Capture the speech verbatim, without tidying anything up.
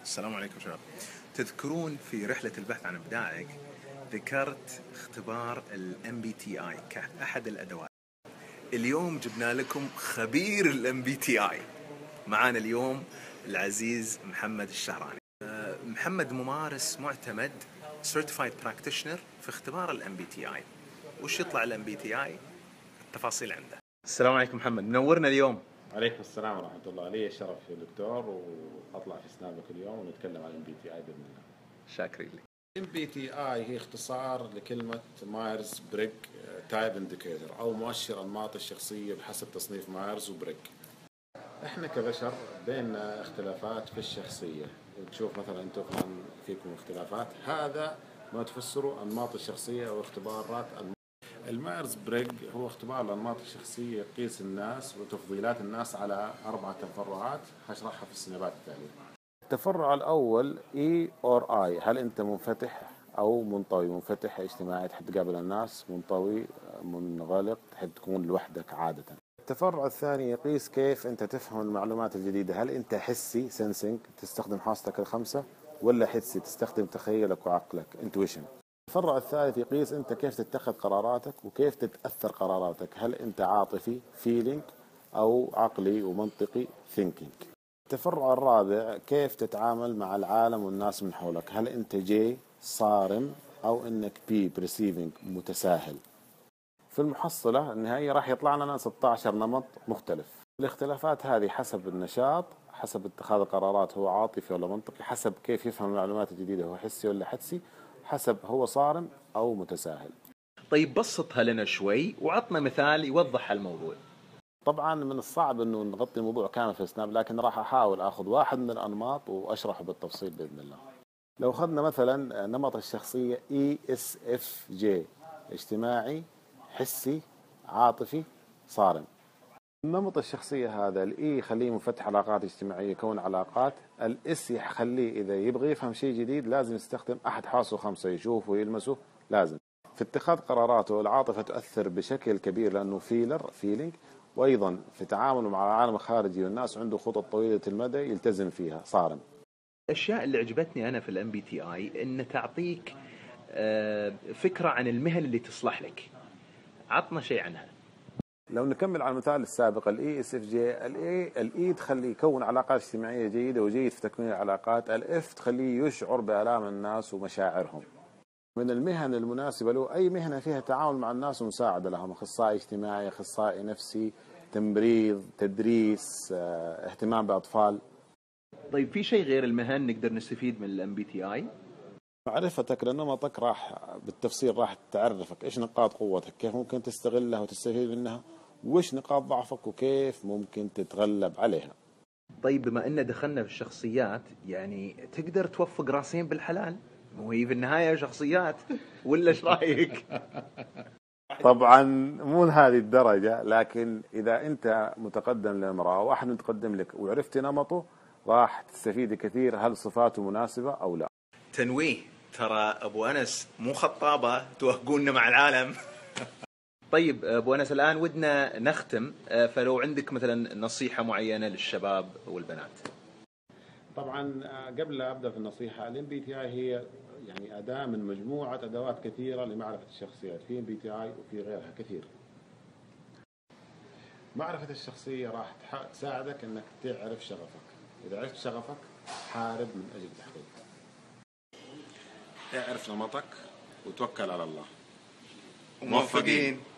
السلام عليكم شباب. تذكرون في رحلة البحث عن إبداعك ذكرت اختبار ال إم بي تي آي كأحد الأدوات. اليوم جبنا لكم خبير ال إم بي تي آي. معانا اليوم العزيز محمد الشهراني. محمد ممارس معتمد Certified Practitioner في اختبار ال إم بي تي آي. وش يطلع ال إم بي تي آي؟ التفاصيل عنده. السلام عليكم محمد، منورنا اليوم. عليكم السلام ورحمة الله. لي الشرف يا دكتور، وأطلع في سنابك اليوم ونتكلم عن إم بي تي آي بإذن الله. شاكرين لك. إم بي تي آي هي اختصار لكلمة مايرز بريج تايب انديكيتور أو مؤشر أنماط الشخصية بحسب تصنيف مايرز وبريج. إحنا كبشر بيننا اختلافات في الشخصية، تشوف مثلا أنتم فيكم اختلافات، هذا ما تفسره أنماط الشخصية أو اختبارات أنماط. المايرز بريج هو اختبار لأنماط الشخصية، يقيس الناس وتفضيلات الناس على أربعة تفرعات هشرحها في السنابات التالية. التفرع الأول E or I، هل أنت منفتح أو منطوي؟ منفتح اجتماعي تحب تقابل الناس، منطوي منغلق تحب تكون لوحدك عادة. التفرع الثاني يقيس كيف أنت تفهم المعلومات الجديدة، هل أنت حسي سنسنج تستخدم حواستك الخمسة، ولا حسي تستخدم تخيلك وعقلك intuition. التفرع الثالث يقيس أنت كيف تتخذ قراراتك وكيف تتأثر قراراتك، هل أنت عاطفي feeling أو عقلي ومنطقي thinking. التفرع الرابع كيف تتعامل مع العالم والناس من حولك، هل أنت جي صارم أو أنك بي perceiving متساهل. في المحصلة النهائية راح يطلع لنا ستة عشر نمط مختلف. الاختلافات هذه حسب النشاط، حسب اتخاذ القرارات هو عاطفي ولا منطقي، حسب كيف يفهم المعلومات الجديدة هو حسي ولا حدسي، حسب هو صارم أو متساهل. طيب بسطها لنا شوي وعطنا مثال يوضح الموضوع. طبعا من الصعب انه نغطي الموضوع كامل في سناب، لكن راح احاول اخذ واحد من الانماط واشرحه بالتفصيل باذن الله. لو اخذنا مثلا نمط الشخصيه إي إس إف جي، اجتماعي حسي عاطفي صارم. نمط الشخصيه هذا الإي يخليه منفتح علاقات اجتماعيه يكون علاقات، الإس يخليه اذا يبغى يفهم شيء جديد لازم يستخدم احد حواسه خمسه، يشوفه ويلمسه لازم. في اتخاذ قراراته العاطفه تؤثر بشكل كبير لانه فيلر فيلينج، وايضا في تعامله مع العالم الخارجي والناس عنده خطط طويله المدى يلتزم فيها صارم. الاشياء اللي عجبتني انا في الام بي تي اي ان تعطيك فكره عن المهن اللي تصلح لك. عطنا شيء عنها. لو نكمل على المثال السابق الاي اس اف جي، الاي الاي تخليه يكون علاقات اجتماعيه جيده وجيد في تكوين العلاقات، الاف تخليه يشعر بالام الناس ومشاعرهم. من المهن المناسبه له اي مهنه فيها تعامل مع الناس ومساعده لهم، اخصائي اجتماعي، اخصائي نفسي، تمريض، تدريس، اهتمام باطفال. طيب في شيء غير المهن نقدر نستفيد من الام بي تي اي؟ معرفتك لنمطك راح بالتفصيل راح تعرفك ايش نقاط قوتك، كيف ممكن تستغلها وتستفيد منها، وايش نقاط ضعفك وكيف ممكن تتغلب عليها. طيب بما ان دخلنا في الشخصيات، يعني تقدر توفق راسين بالحلال؟ مو هي في النهايه شخصيات ولا ايش رايك؟ طبعا مو هذه الدرجه، لكن اذا انت متقدم للمراه واحد متقدم لك وعرفت نمطه راح تستفيد كثير، هل صفاته مناسبه او لا. تنويه، ترى ابو انس مو خطابه توهقونا مع العالم. طيب ابو انس الان ودنا نختم، فلو عندك مثلا نصيحه معينه للشباب والبنات. طبعا قبل لا ابدا في النصيحه، الام بي تي اي هي يعني اداه من مجموعه ادوات كثيره لمعرفه الشخصيات، في ام بي تي اي وفي غيرها كثير. معرفه الشخصيه راح تساعدك انك تعرف شغفك، اذا عرفت شغفك حارب من اجل تحقيقه. اعرف نمطك وتوكل على الله. موفقين.